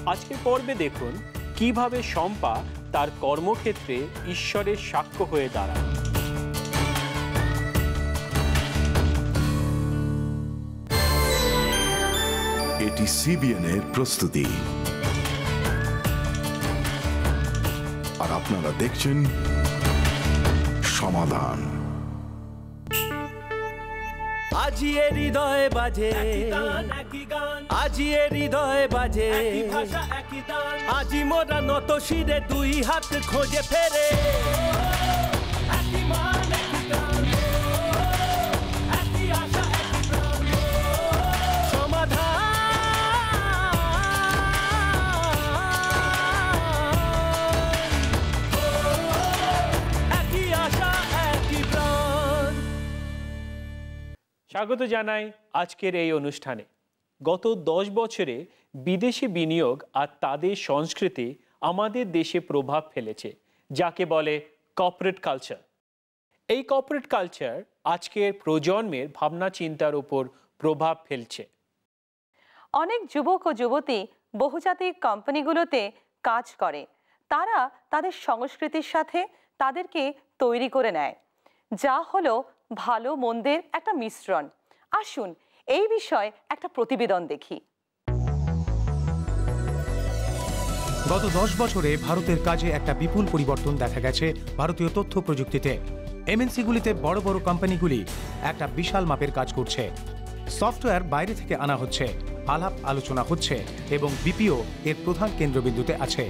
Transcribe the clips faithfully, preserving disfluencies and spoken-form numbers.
আজকের পর্বে দেখুন কিভাবে শম্পা তার কর্মক্ষেত্রে ঈশ্বরের সাক্ষ্য হয়ে দাঁড়ায়। এটি সিবিএন এর প্রস্তুতি, আর আপনারা দেখছেন সমাধান। আজি এ হৃদয়ে বাজে, আজি এ হৃদয়ে বাজে, আজি মোরা নত শিরে দুই হাত খোঁজে ফেরে। স্বাগত জানাই আজকের এই অনুষ্ঠানে। গত দশ বছরে বিদেশি বিনিয়োগ আর তাদের সংস্কৃতি আমাদের দেশে প্রভাব ফেলেছে, যাকে বলে কর্পোরেট কালচার। এই কর্পোরেট কালচার আজকের প্রজন্মের ভাবনা চিন্তার উপর প্রভাব ফেলছে। অনেক যুবক ও যুবতী বহুজাতিক কোম্পানিগুলোতে কাজ করে। তারা তাদের সংস্কৃতির সাথে তাদেরকে তৈরি করে নেয়, যা হলো ভালো মন্দের একটা মিশ্রণ। আসুন এই বিষয়ে একটা প্রতিবেদন দেখি। গত দশ বছরে ভারতের কাজে একটা বিপুল পরিবর্তন দেখা গেছে ভারতীয় তথ্য প্রযুক্তিতে। এমএনসিগুলিতে বড় বড় কোম্পানিগুলি একটা বিশাল মাপের কাজ করছে। সফটওয়্যার বাইরে থেকে আনা হচ্ছে, আলাপ আলোচনা হচ্ছে এবং বিপিও এর প্রধান কেন্দ্রবিন্দুতে আছে।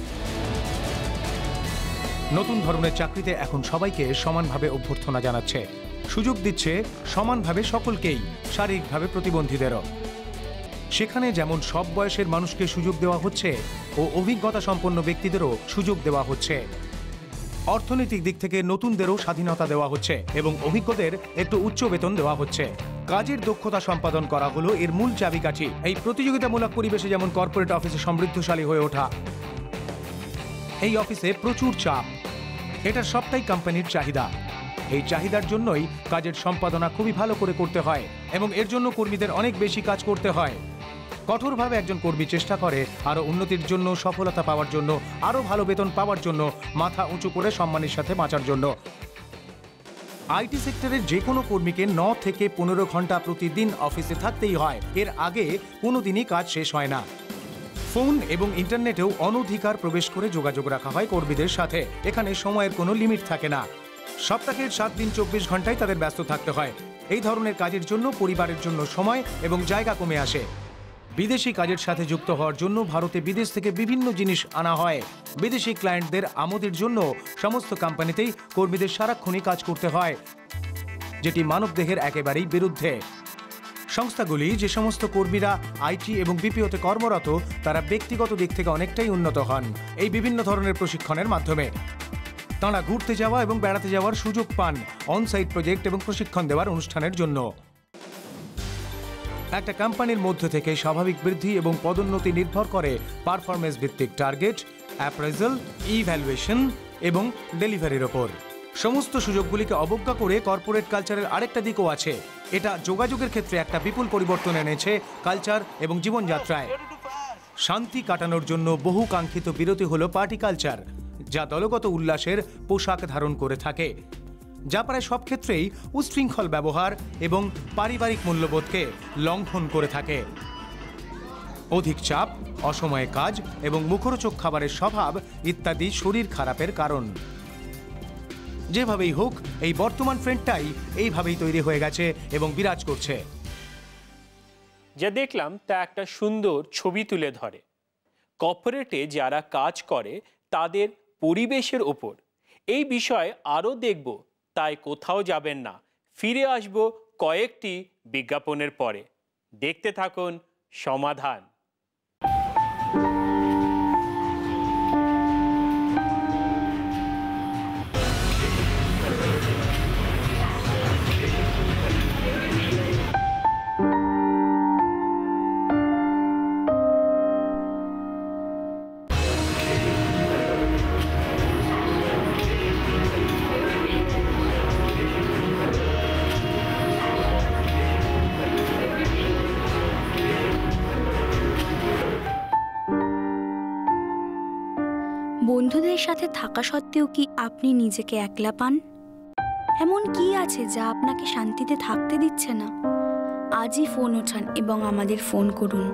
নতুন ধরনের চাকরিতে এখন সবাইকে সমানভাবে অভ্যর্থনা জানাচ্ছে, সুযোগ দিচ্ছে সমানভাবে সকলকেই, শারীরিকভাবে প্রতিবন্ধীদেরও। সেখানে যেমন সব বয়সের মানুষকে সুযোগ দেওয়া হচ্ছে ও অভিজ্ঞতা সম্পন্ন ব্যক্তিদেরও সুযোগ দেওয়া হচ্ছে। অর্থনৈতিক দিক থেকে নতুনদেরও স্বাধীনতা দেওয়া হচ্ছে এবং অভিজ্ঞদের একটু উচ্চ বেতন দেওয়া হচ্ছে। কাজের দক্ষতা সম্পাদন করা হলো এর মূল চাবিকাঠি। এই প্রতিযোগিতামূলক পরিবেশে যেমন কর্পোরেট অফিসে সমৃদ্ধশালী হয়ে ওঠা, এই অফিসে প্রচুর চাপ, এটার সবটাই কোম্পানির চাহিদা। এই চাহিদার জন্যই কাজের সম্পাদনা খুবই ভালো করে করতে হয় এবং এর জন্য কর্মীদের অনেক বেশি কাজ করতে হয়। কঠোরভাবে একজন কর্মী চেষ্টা করে আরও উন্নতির জন্য, সফলতা পাওয়ার জন্য, আরও ভালো বেতন পাওয়ার জন্য, মাথা উঁচু করে সম্মানের সাথে বাঁচার জন্য। আইটি সেক্টরের যে কোনো কর্মীকে ন থেকে পনেরো ঘন্টা প্রতিদিন অফিসে থাকতেই হয়। এর আগে কোনো দিনই কাজ শেষ হয় না। ফোন এবং ইন্টারনেটেও অনধিকার প্রবেশ করে যোগাযোগ রাখা হয় কর্মীদের সাথে। এখানে সময়ের কোনো লিমিট থাকে না। সপ্তাহের সাত দিন চব্বিশ ঘন্টায় তাদের ব্যস্ত থাকতে হয়। এই ধরনের কাজের জন্য পরিবারের জন্য সময় এবং জায়গা কমে আসে। বিদেশি কাজের সাথে যুক্ত হওয়ার জন্য ভারতে বিদেশ থেকে বিভিন্ন জিনিস আনা হয়। বিদেশি ক্লায়েন্টদের আমোদের জন্য সমস্ত কোম্পানিতেই কর্মীদের সারাক্ষণই কাজ করতে হয়, যেটি মানবদেহের একেবারেই বিরুদ্ধে। সংস্থাগুলি যে সমস্ত কর্মীরা আইটি এবং বিপিওতে কর্মরত, তারা ব্যক্তিগত দিক থেকে অনেকটাই উন্নত হন এই বিভিন্ন ধরনের প্রশিক্ষণের মাধ্যমে। তাঁরা ঘুরতে যাওয়া এবং বেড়াতে যাওয়ার সুযোগ পান অনসাইট প্রজেক্ট এবং প্রশিক্ষণ দেওয়ার অনুষ্ঠানের জন্য। একটা কোম্পানির মধ্যে থেকে স্বাভাবিক বৃদ্ধি এবং পদোন্নতি নির্ভর করে পারফরমেন্স ভিত্তিক টার্গেট, অ্যাপ্রেজাল, ইভ্যালুয়েশন এবং ডেলিভারির ওপর। সমস্ত সুযোগগুলিকে অবজ্ঞা করে কর্পোরেট কালচারের আরেকটা দিকও আছে। এটা যোগাযোগের ক্ষেত্রে একটা বিপুল পরিবর্তন এনেছে কালচার এবং জীবনযাত্রায়। শান্তি কাটানোর জন্য বহু কাঙ্ক্ষিত বিরতি হলো পার্টি কালচার, যা দলগত উল্লাসের পোশাক ধারণ করে থাকে, যা প্রায় সব ক্ষেত্রেই উচ্ছৃঙ্খল ব্যবহার এবং পারিবারিক মূল্যবোধকে লঙ্ঘন করে থাকে। অধিক চাপ, অসময়ে কাজ এবং মুখরোচক খাবারের স্বভাব ইত্যাদি শরীর খারাপের কারণ। যেভাবেই হোক, এই বর্তমান ট্রেন্ডটাই এইভাবেই তৈরি হয়ে গেছে এবং বিরাজ করছে। যা দেখলাম তা একটা সুন্দর ছবি তুলে ধরে কর্পোরেটে যারা কাজ করে তাদের পরিবেশের ওপর। এই বিষয়ে আরও দেখব, তাই কোথাও যাবেন না। ফিরে আসব কয়েকটি বিজ্ঞাপনের পরে। দেখতে থাকুন সমাধান। বন্ধুদের সাথে থাকা সত্ত্বেও কি আপনি নিজেকে একলা পান? এমন কি আছে যা আপনাকে শান্তিতে থাকতে দিচ্ছে না? আজই ফোন ওঠান এবং আমাদের ফোন করুন।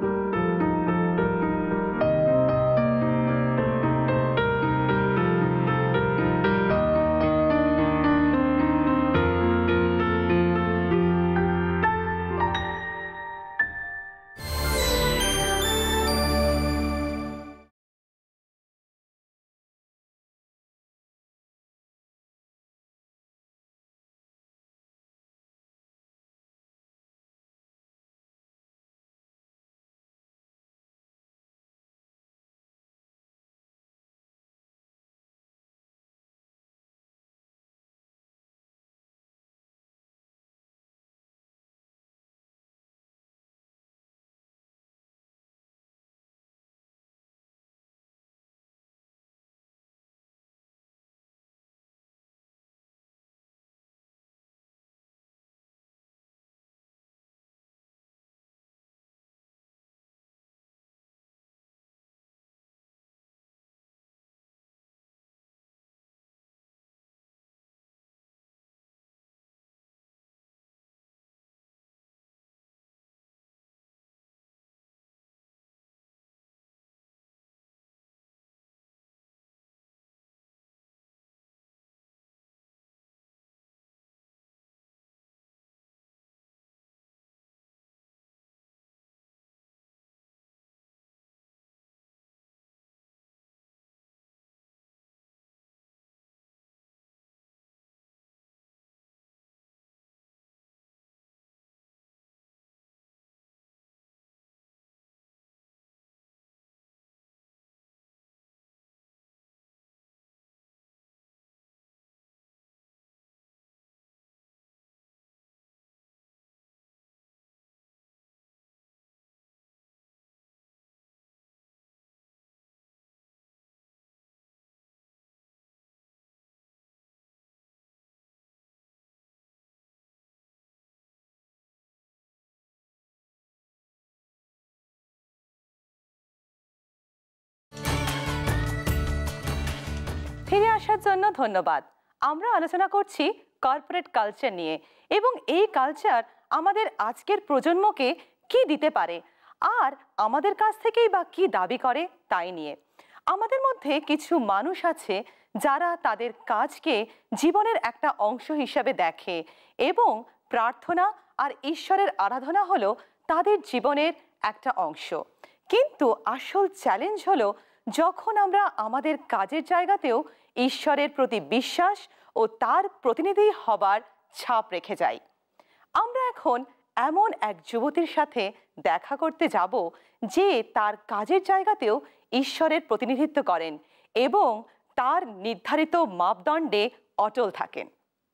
ফিরে আসার জন্য ধন্যবাদ। আমরা আলোচনা করছি কর্পোরেট কালচার নিয়ে এবং এই কালচার আমাদের আজকের প্রজন্মকে কি দিতে পারে আর আমাদের কাছ থেকেই বা কি দাবি করে তাই নিয়ে। আমাদের মধ্যে কিছু মানুষ আছে যারা তাদের কাজকে জীবনের একটা অংশ হিসাবে দেখে এবং প্রার্থনা আর ঈশ্বরের আরাধনা হলো তাদের জীবনের একটা অংশ। কিন্তু আসল চ্যালেঞ্জ হলো যখন আমরা আমাদের কাজের জায়গাতেও ঈশ্বরের প্রতি বিশ্বাস ও তার প্রতিনিধি হবার ছাপ রেখে যাই। আমরা এখন এমন এক যুবতীর সাথে দেখা করতে যাব যে তার কাজের জায়গাতেও ঈশ্বরের প্রতিনিধিত্ব করেন এবং তার নির্ধারিত মাপদণ্ডে অটল থাকেন।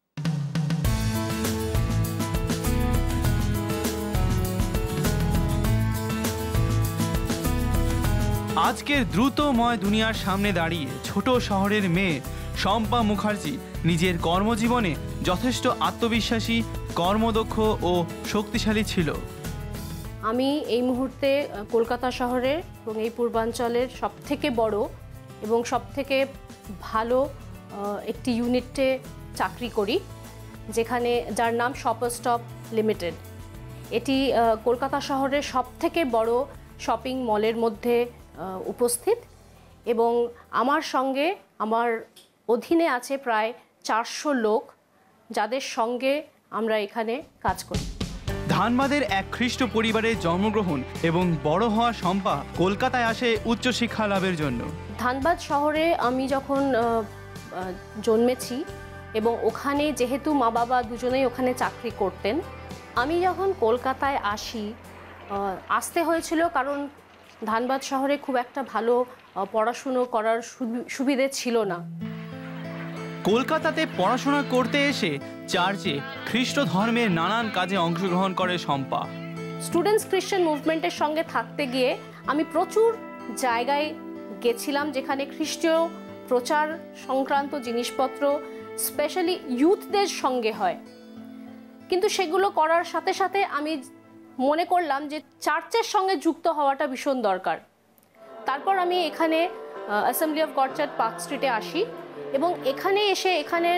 আজকের দ্রুতময় দুনিয়ার সামনে দাঁড়িয়ে ছোট শহরের মেয়ে শম্পা মুখার্জি নিজের কর্মজীবনে যথেষ্ট আত্মবিশ্বাসী, কর্মদক্ষ ও শক্তিশালী ছিল। আমি এই মুহূর্তে কলকাতা শহরের এবং এই পূর্বাঞ্চলের সবথেকে বড় এবং সবথেকে ভালো একটি ইউনিটে চাকরি করি, যেখানে যার নাম শপার স্টপ লিমিটেড। এটি কলকাতা শহরের সবথেকে বড় শপিং মলের মধ্যে উপস্থিত এবং আমার সঙ্গে আমার অধীনে আছে প্রায় চারশো লোক, যাদের সঙ্গে আমরা এখানে কাজ করি। ধানবাদের এক খ্রিস্ট পরিবারে জন্মগ্রহণ এবং বড় হওয়া শম্পা কলকাতায় আসে উচ্চশিক্ষা লাভের জন্য। ধানবাদ শহরে আমি যখন জন্মেছি এবং ওখানে যেহেতু মা বাবা দুজনেই ওখানে চাকরি করতেন, আমি যখন কলকাতায় আসি আসতে হয়েছিল কারণ ধানবাদ শহরে খুব একটা ভালো পড়াশুনো করার সুবিধে ছিল না। কলকাতাতে পড়াশোনা করতে এসে চার্চে খ্রিস্ট ধর্মের নানান কাজে অংশগ্রহণ করে শম্পা। স্টুডেন্টস খ্রিস্টান মুভমেন্টের সঙ্গে থাকতে গিয়ে আমি প্রচুর জায়গায় গেছিলাম যেখানে খ্রিস্টীয় প্রচার সংক্রান্ত জিনিসপত্র স্পেশালি ইউথদের সঙ্গে হয়, কিন্তু সেগুলো করার সাথে সাথে আমি মনে করলাম যে চার্চের সঙ্গে যুক্ত হওয়াটা ভীষণ দরকার। তারপর আমি এখানে assembly of God church park স্ট্রিটে আসি এবং এখানে এসে এখানের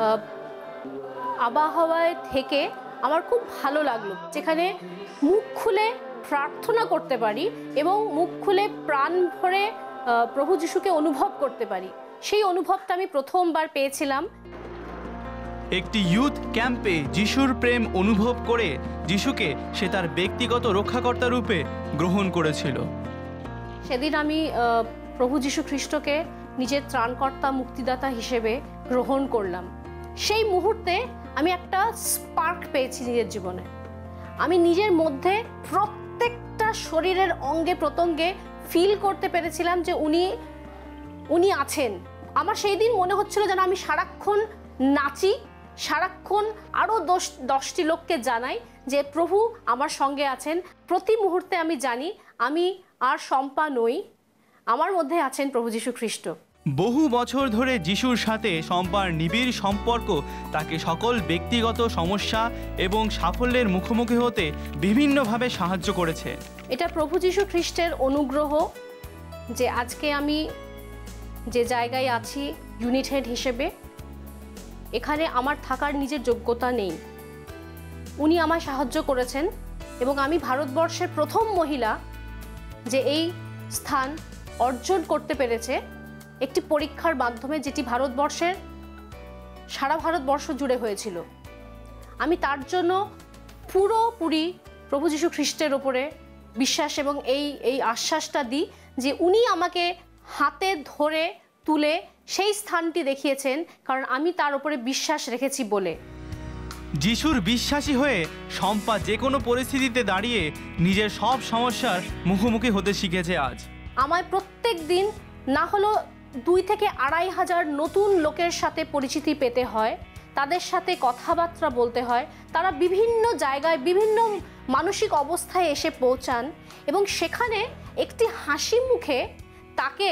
আবহাওয়ায় থেকে আমার খুব ভালো লাগলো, যেখানে মুখ খুলে প্রার্থনা করতে পারি এবং মুখ খুলে প্রাণ ভরে প্রভু যিশুকে অনুভব করতে পারি। সেই অনুভবটা আমি প্রথমবার পেয়েছিলাম। একটি ইউথ ক্যাম্পে যিশুর প্রেম অনুভব করে যিশুকে সে তার ব্যক্তিগত রক্ষাকর্তা রূপে গ্রহণ করেছিল। সেদিন আমি প্রভু যীশু খ্রিস্টকে নিজের ত্রাণকর্তা মুক্তিদাতা হিসেবে গ্রহণ করলাম। সেই মুহূর্তে আমি একটা স্পার্ক পেয়েছি নিজের জীবনে। আমি নিজের মধ্যে প্রত্যেকটা শরীরের অঙ্গে প্রত্যঙ্গে ফিল করতে পেরেছিলাম যে উনি উনি আছেন। আমার সেই দিন মনে হচ্ছিল যেন আমি সারাক্ষণ নাচি, সারাক্ষণ আরও দশ দশটি লোককে জানাই যে প্রভু আমার সঙ্গে আছেন। প্রতি মুহূর্তে আমি জানি আমি আর শম্পা নই, আমার মধ্যে আছেন প্রভু যীশু খ্রিস্ট। বহু বছর ধরে যিশুর সাথে শম্পার নিবিড় সম্পর্ক তাকে সকল ব্যক্তিগত সমস্যা এবং সাফল্যের মুখোমুখি হতে বিভিন্নভাবে সাহায্য করেছে। এটা প্রভু যীশু খ্রিস্টের অনুগ্রহ যে আজকে আমি যে জায়গায় আছি ইউনিট হেড হিসেবে, এখানে আমার থাকার নিজের যোগ্যতা নেই। উনি আমায় সাহায্য করেছেন এবং আমি ভারতবর্ষের প্রথম মহিলা যে এই স্থান অর্জন করতে পেরেছে একটি পরীক্ষার মাধ্যমে, যেটি ভারতবর্ষের সারা ভারতবর্ষ জুড়ে হয়েছিল। আমি তার জন্য পুরোপুরি প্রভু যীশু খ্রিস্টের ওপরে বিশ্বাস এবং এই এই আশ্বাসটা দিই যে উনি আমাকে হাতে ধরে তুলে সেই স্থানটি দেখিয়েছেন, কারণ আমি তার উপরে বিশ্বাস রেখেছি বলে। যিশুর বিশ্বাসী হয়ে শম্পা যে কোনো পরিস্থিতিতে দাঁড়িয়ে নিজের সব সমস্যার মুখোমুখি হতে শিখেছে আজ। আমায় প্রত্যেক দিন না হলো দুই থেকে আড়াই হাজার নতুন লোকের সাথে পরিচিতি পেতে হয়, তাদের সাথে কথাবার্তা বলতে হয়। তারা বিভিন্ন জায়গায় বিভিন্ন মানসিক অবস্থায় এসে পৌঁছান এবং সেখানে একটি হাসি মুখে তাকে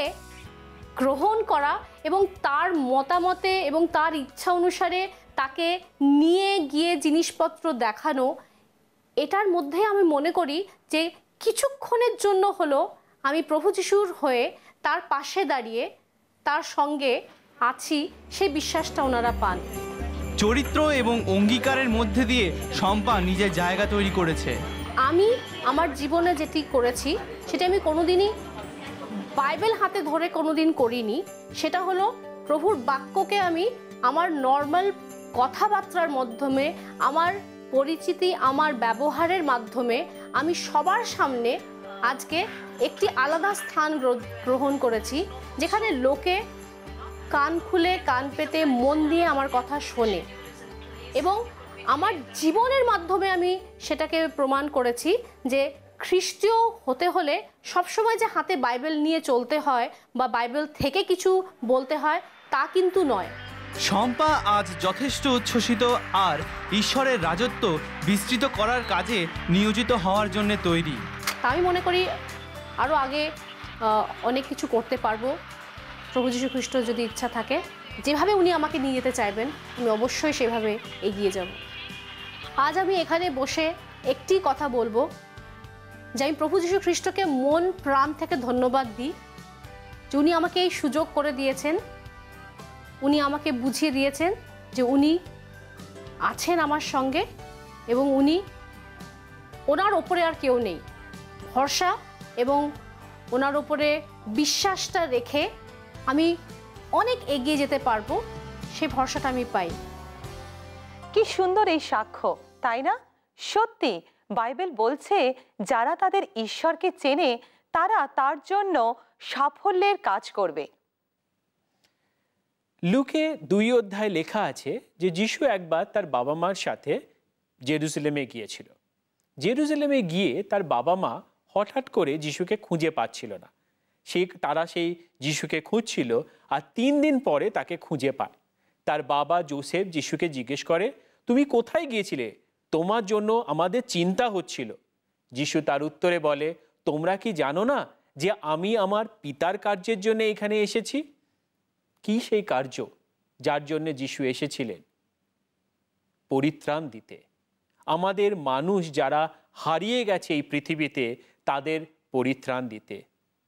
গ্রহণ করা এবং তার মতামতে এবং তার ইচ্ছা অনুসারে তাকে নিয়ে গিয়ে জিনিসপত্র দেখানো, এটার মধ্যে আমি মনে করি যে কিছুক্ষণের জন্য হলো আমি প্রভু যিশুর হয়ে তার পাশে দাঁড়িয়ে তার সঙ্গে আছি, সেই বিশ্বাসটা ওনারা পান। চরিত্র এবং অঙ্গীকারের মধ্যে দিয়ে শম্পা নিজের জায়গা তৈরি করেছে। আমি আমার জীবনে যেটি করেছি সেটা আমি কোনোদিনই বাইবেল হাতে ধরে কোনোদিন করিনি। সেটা হলো প্রভুর বাক্যকে আমি আমার নর্মাল কথাবার্তার মাধ্যমে, আমার পরিচিতি, আমার ব্যবহারের মাধ্যমে আমি সবার সামনে আজকে একটি আলাদা স্থান গ্রহণ করেছি, যেখানে লোকে কান খুলে কান পেতে মন দিয়ে আমার কথা শোনে এবং আমার জীবনের মাধ্যমে আমি সেটাকে প্রমাণ করেছি যে খ্রিস্টীয় হতে হলে সবসময় যে হাতে বাইবেল নিয়ে চলতে হয় বা বাইবেল থেকে কিছু বলতে হয় তা কিন্তু নয়। শম্পা আজ যথেষ্ট উচ্ছ্বসিত আর ঈশ্বরের রাজত্ব বিস্তৃত করার কাজে নিয়োজিত হওয়ার জন্য তৈরি। আমি মনে করি আরও আগে অনেক কিছু করতে পারবো, প্রভু যীশু খ্রিস্ট যদি ইচ্ছা থাকে। যেভাবে উনি আমাকে নিয়ে যেতে চাইবেন আমি অবশ্যই সেভাবে এগিয়ে যাব। আজ আমি এখানে বসে একটি কথা বলবো যে আমি প্রভু যীশু খ্রিস্টকে মন প্রাণ থেকে ধন্যবাদ দিই যে উনি আমাকে এই সুযোগ করে দিয়েছেন, উনি আমাকে বুঝিয়ে দিয়েছেন যে উনি আছেন আমার সঙ্গে এবং উনি ওনার ওপরে আর কেউ নেই। ভরসা এবং ওনার ওপরে বিশ্বাসটা রেখে আমি অনেক এগিয়ে যেতে পারবো, সেই ভরসাটা আমি পাই। কি সুন্দর এই সাক্ষ্য, তাই না? সত্যি বাইবেল বলছে যারা তাদের ঈশ্বরকে চেনে তারা তার জন্য সাফল্যের কাজ করবে। লুকে দুই অধ্যায় লেখা আছে যে যিশু একবার তার বাবা মার সাথে জেরুজালেমে গিয়েছিল। জেরুজালেমে গিয়ে তার বাবা মা হঠাৎ করে যিশুকে খুঁজে পাচ্ছিল না। সে তারা সেই যিশুকে খুঁজছিল আর তিন দিন পরে তাকে খুঁজে পায়। তার বাবা যোসেফ যিশুকে জিজ্ঞেস করে, তুমি কোথায় গিয়েছিলে? তোমার জন্য আমাদের চিন্তা হচ্ছিল। যিশু তার উত্তরে বলে, তোমরা কি জানো না যে আমি আমার পিতার কার্যের জন্য এখানে এসেছি? কি সেই কার্য যার জন্য যিশু এসেছিলেন? পরিত্রাণ দিতে, আমাদের মানুষ যারা হারিয়ে গেছে এই পৃথিবীতে তাদের পরিত্রাণ দিতে।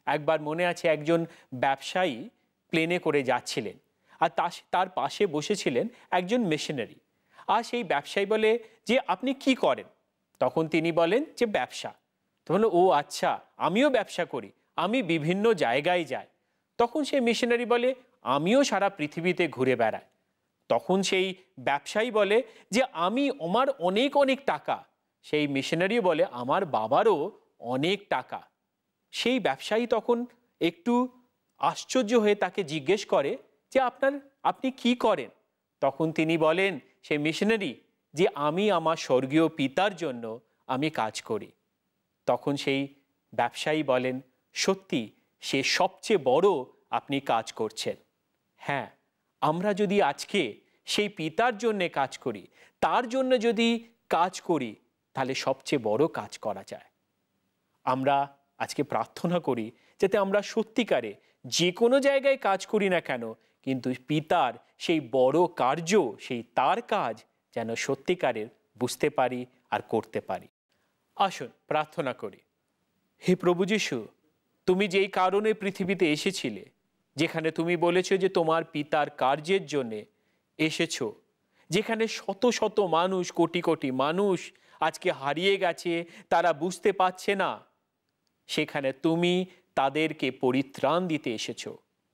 একবার মনে আছে একজন ব্যবসায়ী প্লেনে করে যাচ্ছিলেন, আর তার পাশে বসেছিলেন একজন মিশনারি। আর সেই ব্যবসায়ী বলে যে আপনি কি করেন? তখন তিনি বলেন যে ব্যবসা। তখন ও আচ্ছা, আমিও ব্যবসা করি, আমি বিভিন্ন জায়গায় যাই। তখন সেই মিশনারি বলে আমিও সারা পৃথিবীতে ঘুরে বেড়াই। তখন সেই ব্যবসায়ী বলে যে আমি আমার অনেক অনেক টাকা। সেই মিশনারিও বলে আমার বাবারও অনেক টাকা। সেই ব্যবসায়ী তখন একটু আশ্চর্য হয়ে তাকে জিজ্ঞেস করে যে আপনার আপনি কি করেন? তখন তিনি বলেন সেই মিশনারি যে আমি আমার স্বর্গীয় পিতার জন্য আমি কাজ করি। তখন সেই ব্যবসায়ী বলেন সত্যি সে সবচেয়ে বড় আপনি কাজ করছেন। হ্যাঁ, আমরা যদি আজকে সেই পিতার জন্যে কাজ করি, তার জন্য যদি কাজ করি, তাহলে সবচেয়ে বড় কাজ করা যায়। আমরা আজকে প্রার্থনা করি যাতে আমরা সত্যিকারে যে কোনো জায়গায় কাজ করি না কেন, কিন্তু পিতার সেই বড় কার্য, সেই তার কাজ যেন সত্যিকারের বুঝতে পারি আর করতে পারি। আসুন প্রার্থনা করি। হে প্রভু যীশু, তুমি যেই কারণে পৃথিবীতে এসেছিলে, যেখানে তুমি বলেছো যে তোমার পিতার কার্যের জন্যে এসেছো, যেখানে শত শত মানুষ, কোটি কোটি মানুষ আজকে হারিয়ে গেছে, তারা বুঝতে পারছে না, সেখানে তুমি তাদেরকে পরিত্রাণ দিতে এসেছো।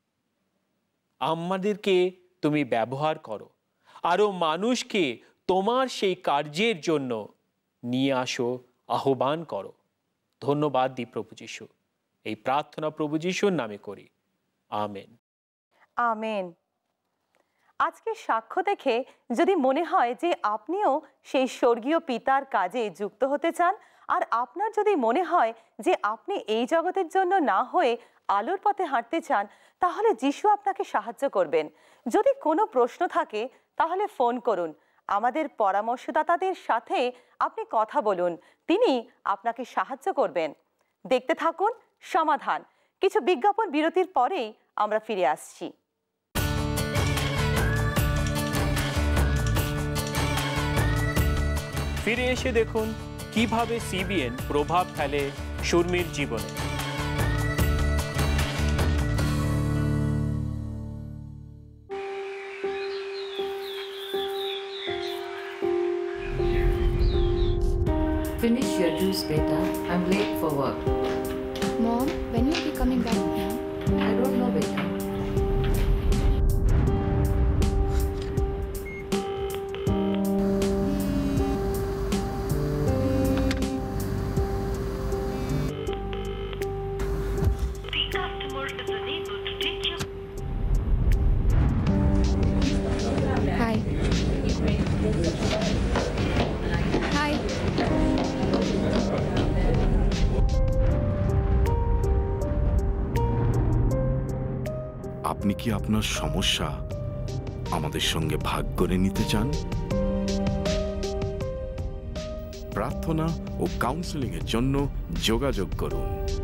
আমাদেরকে তুমি ব্যবহার করো, আরও মানুষকে তোমার সেই কার্যের জন্য নিয়ে আসো, আহ্বান করো। ধন্যবাদ দিই প্রভু যীশু। এই প্রার্থনা প্রভু যীশুর নামে করি, আমেন। আমেন। আজকে সাক্ষ্য দেখে যদি মনে হয় যে আপনিও সেই স্বর্গীয় পিতার কাজে যুক্ত হতে চান, আর আপনার যদি মনে হয় যে আপনি এই জগতের জন্য না হয়ে আলোর পথে হাঁটতে চান, তাহলে যিশু আপনাকে সাহায্য করবেন। যদি কোনো প্রশ্ন থাকে তাহলে ফোন করুন, আমাদের পরামর্শদাতাদের সাথে আপনি কথা বলুন, তিনি আপনাকে সাহায্য করবেন। দেখতে থাকুন সমাধান। কিছু বিজ্ঞাপন বিরতির পরেই আমরা ফিরে আসছি। ফিরে এসে দেখুন কিভাবে সিবিএন প্রভাব ফেলে সুরমির জীবনে। Finish your juice, beta. I'm late for work. Mom, when will you be coming back home? I don't know, beta. Hi. Hi. আপনি কি আপনার সমস্যা আমাদের সঙ্গে ভাগ করে নিতে চান? প্রার্থনা ও কাউন্সেলিং এর জন্য যোগাযোগ করুন।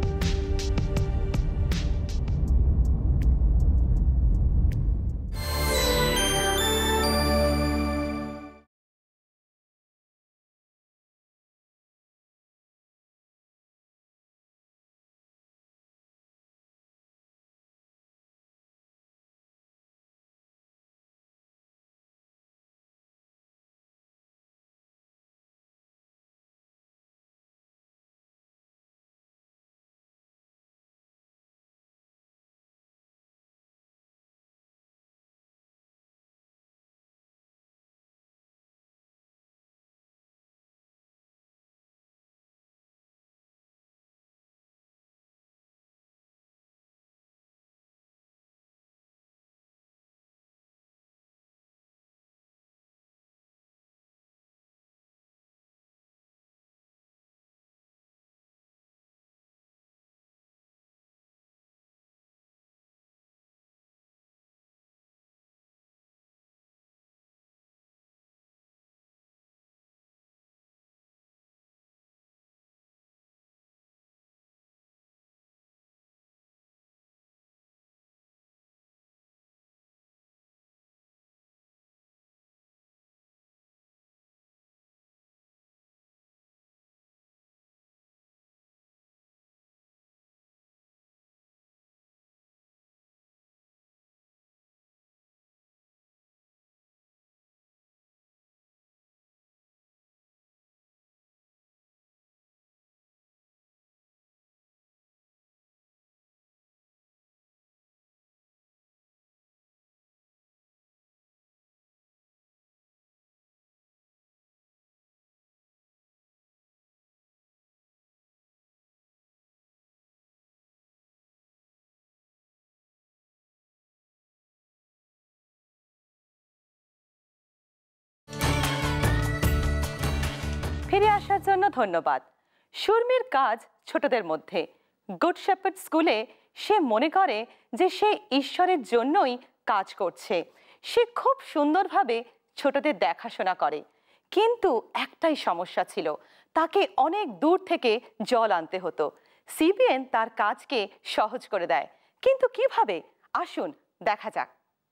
ফিরে আসার জন্য ধন্যবাদ। সুরমির কাজ ছোটদের মধ্যে। গুড শেপার্ড স্কুলে সে মনে করে যে সে ঈশ্বরের জন্যই কাজ করছে। সে খুব সুন্দরভাবে ছোটদের দেখাশোনা করে, কিন্তু একটাই সমস্যা ছিল, তাকে অনেক দূর থেকে জল আনতে হতো। সিবিএন তার কাজকে সহজ করে দেয়, কিন্তু কিভাবে? আসুন দেখা যাক।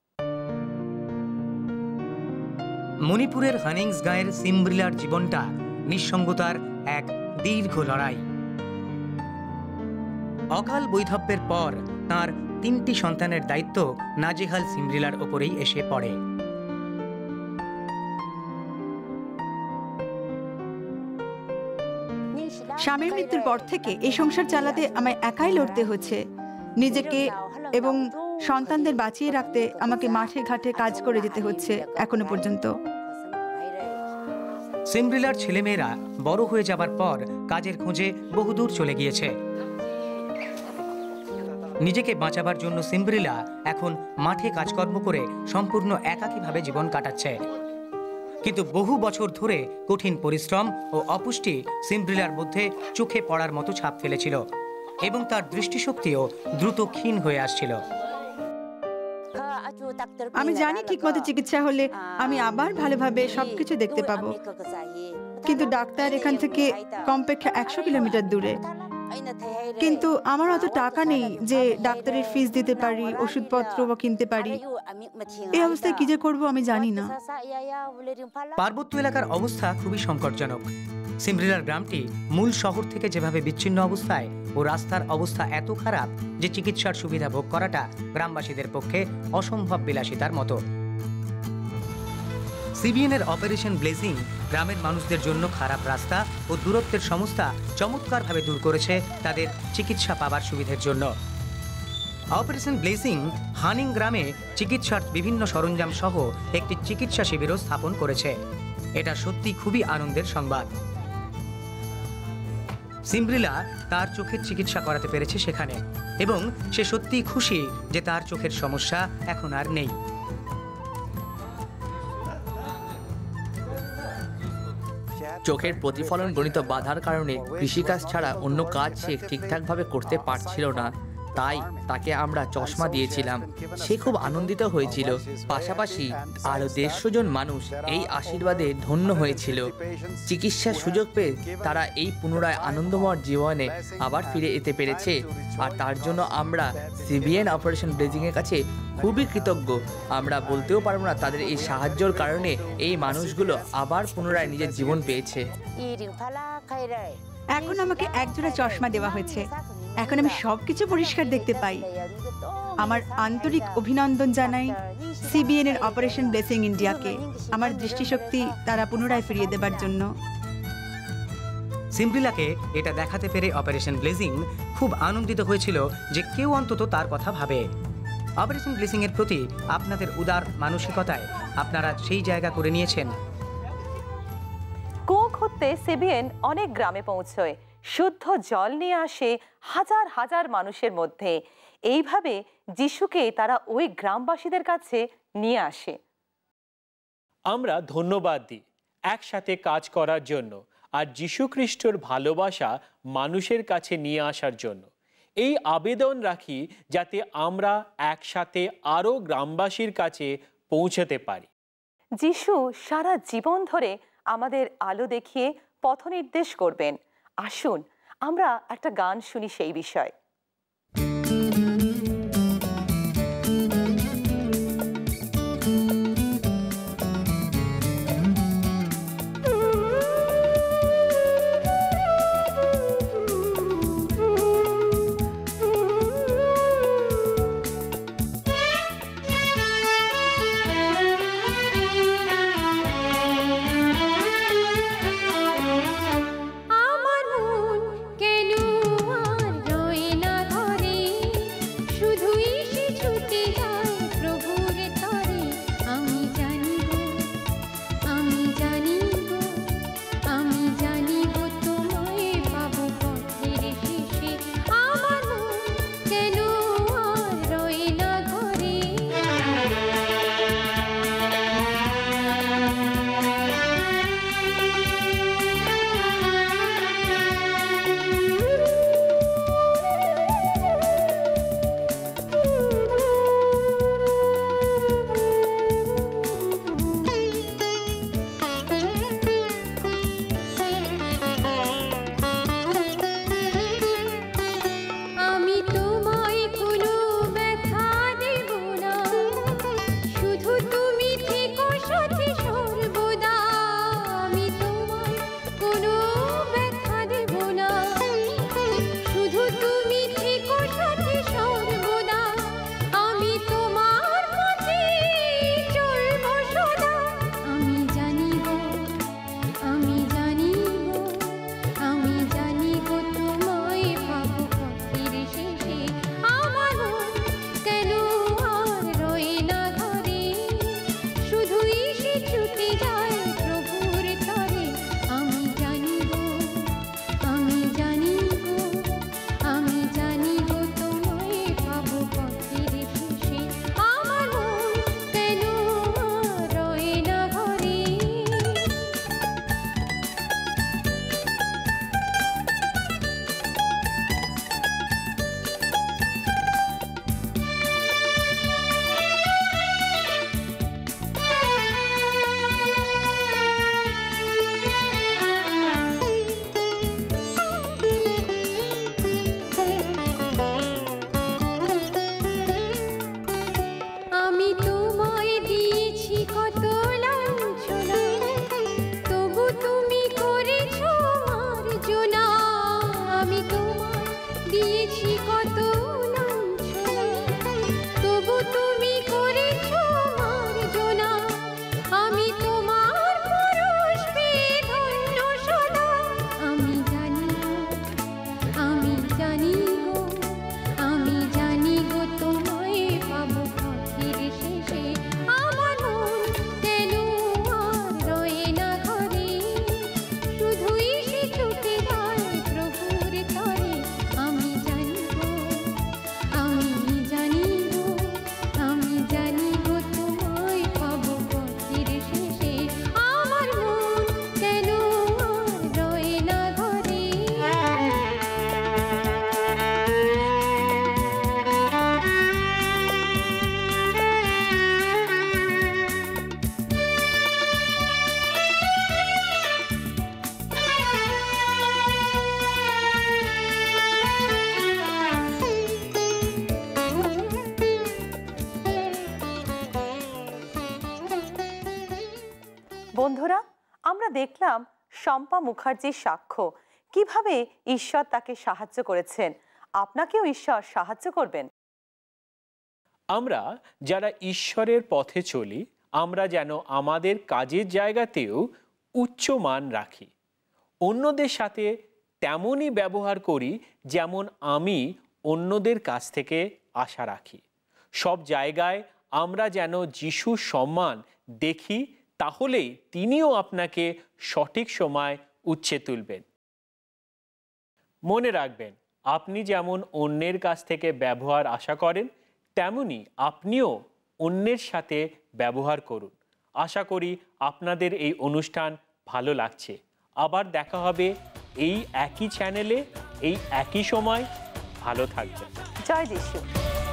মণিপুরের হানিংসগাঁয়ের সিমব্রিলার জীবনটা নিঃসঙ্গতার এক দীর্ঘ লড়াই। অকাল বৈধব্যের পর তার তিনটি সন্তানের দায়িত্ব নাজেহাল সিমব্রিলার ওপরেই এসে পড়ে। স্বামীর মৃত্যুর পর থেকে এই সংসার চালাতে আমায় একাই লড়তে হচ্ছে। নিজেকে এবং সন্তানদের বাঁচিয়ে রাখতে আমাকে মাঠে ঘাটে কাজ করে যেতে হচ্ছে এখনো পর্যন্ত। সিমব্রিলার ছেলেমেয়েরা বড় হয়ে যাবার পর কাজের খোঁজে বহুদূর চলে গিয়েছে। নিজেকে বাঁচাবার জন্য সিমব্রিলা এখন মাঠে কাজকর্ম করে সম্পূর্ণ একাকীভাবে জীবন কাটাচ্ছে। কিন্তু বহু বছর ধরে কঠিন পরিশ্রম ও অপুষ্টি সিমব্রিলার মধ্যে চোখে পড়ার মতো ছাপ ফেলেছিল এবং তার দৃষ্টিশক্তিও দ্রুত ক্ষীণ হয়ে আসছিল। আমি জানি ঠিকমতো চিকিৎসা হলে আমি আবার ভালোভাবে সবকিছু দেখতে পাবো, কিন্তু ডাক্তার এখান থেকে কমপক্ষে একশো কিলোমিটার দূরে। কিন্তু আমার অত টাকা নেই যে ডাক্তারের ফিস দিতে পারি, ওষুধপত্র বা কিনতে পারি। এই অবস্থায় কি যে করবো আমি জানি না। পার্বত্য এলাকার অবস্থা খুবই সংকটজনক। সিমব্রিলার গ্রামটি মূল শহর থেকে যেভাবে বিচ্ছিন্ন অবস্থায় ও রাস্তার অবস্থা এত খারাপ যে চিকিৎসার সুবিধা ভোগ করাটা গ্রামবাসীদের পক্ষে অসম্ভব বিলাসিতার মতো। সিবিএনের অপারেশন ব্লেজিং গ্রামের মানুষদের জন্য খারাপ রাস্তা ও দূরত্বের সমস্যা চমৎকারভাবে দূর করেছে তাদের চিকিৎসা পাবার সুবিধার জন্য। অপারেশন ব্লেজিং হানিং গ্রামে চিকিৎসার বিভিন্ন সরঞ্জাম সহ একটি চিকিৎসা শিবিরও স্থাপন করেছে। এটা সত্যি খুবই আনন্দের সংবাদ। সিমব্রিলা তার চোখের চিকিৎসা করাতে পেরেছে সেখানে, এবং সে সত্যিই খুশি যে তার চোখের সমস্যা এখন আর নেই। চোখের প্রতিফলন গণিত বাধার কারণে কৃষিকাজ ছাড়া অন্য কাজ সে ঠিকঠাকভাবে করতে পারছিল না, তাই তাকে আমরা চশমা দিয়েছিলাম। সে খুব আনন্দিত হয়েছিল। পাশাপাশি আরও দেড়শো জন মানুষ এই আশীর্বাদে ধন্য হয়েছিল। চিকিৎসার সুযোগ পেয়ে তারা এই পুনরায় আনন্দময় জীবনে আবার ফিরে যেতে পেরেছে, আর তার জন্য আমরা সিবিএন অপারেশন ব্লেজিংয়ের কাছে খুবই কৃতজ্ঞ। আমরা বলতেও পারবো না তাদের এই সাহায্যের কারণে এই মানুষগুলো আবার পুনরায় নিজের জীবন পেয়েছে। এখন আমাকে একজোড়া চশমা দেওয়া হয়েছে, এখন আমি সবকিছু পরিষ্কার দেখতে পাই। আমার আন্তরিক অভিনন্দন জানাই সিবিএন এর অপারেশন ব্লেসিং ইন্ডিয়াকে আমার দৃষ্টিশক্তি তারা পুনরায় ফিরিয়ে দেবার জন্য। সিমব্রিলাকে এটা দেখাতে পেরে অপারেশন ব্লেজিং খুব আনন্দিত হয়েছিল যে কেউ অন্তত তার কথা ভাবে। অপারেশন ব্লেসিং এর প্রতি আপনাদের উদার মানসিকতায় আপনারা সেই জায়গা করে নিয়েছেন। কুয়ো খুঁড়তে সিবিএন অনেক গ্রামে পৌঁছয়, শুদ্ধ জল নিয়ে আসে হাজার হাজার মানুষের মধ্যে। এইভাবে যিশুকে তারা ওই গ্রামবাসীদের কাছে নিয়ে আসে। আমরা ধন্যবাদ দিই একসাথে কাজ করার জন্য আর যিশু খ্রিস্টর ভালোবাসা মানুষের কাছে নিয়ে আসার জন্য। এই আবেদন রাখি যাতে আমরা একসাথে আরও গ্রামবাসীর কাছে পৌঁছতে পারি। যিশু সারা জীবন ধরে আমাদের আলো দেখিয়ে পথ নির্দেশ করবেন। আসুন আমরা একটা গান শুনি সেই বিষয়ে। আমার মন কেন আর রইল দিয়েছি কত লাঞ্ছনা, তবু তুমি করেছো মার্জনা। আমি তোমার পরশ পেয়ে ধন্য সদা। আমি জানি আমি জানি গো, আমি জানি গো তোমায় পাবো পথের শেষে। আমার মন কেন আর রয়ে না ঘরে, শুধুই সে ছুটে যায় প্রভুর তরে। আমি জানি গো, আমি জানি গো, আমি জানি গো তোমায় পাবো পথের শেষে। আমার মন কেন আর রয়ে না ঘরে। বন্ধুরা, আমরা দেখলাম শম্পা মুখার্জির সাক্ষ্য কিভাবে ঈশ্বর তাকে সাহায্য করেছেন। আপনাকেও ঈশ্বর সাহায্য করবেন। আমরা যারা ঈশ্বরের পথে চলি, আমরা যেন আমাদের কাজের জায়গাতেও উচ্চ মান রাখি, অন্যদের সাথে তেমনই ব্যবহার করি যেমন আমি অন্যদের কাছ থেকে আশা রাখি। সব জায়গায় আমরা যেন যিশুর সম্মান দেখি, তাহলেই তিনিও আপনাকে সঠিক সময় উচ্চে তুলবেন। মনে রাখবেন, আপনি যেমন অন্যের কাছ থেকে ব্যবহার আশা করেন, তেমনি আপনিও অন্যের সাথে ব্যবহার করুন। আশা করি আপনাদের এই অনুষ্ঠান ভালো লাগছে। আবার দেখা হবে এই একই চ্যানেলে, এই একই সময়। ভালো থাকবেন। জয় যিশু।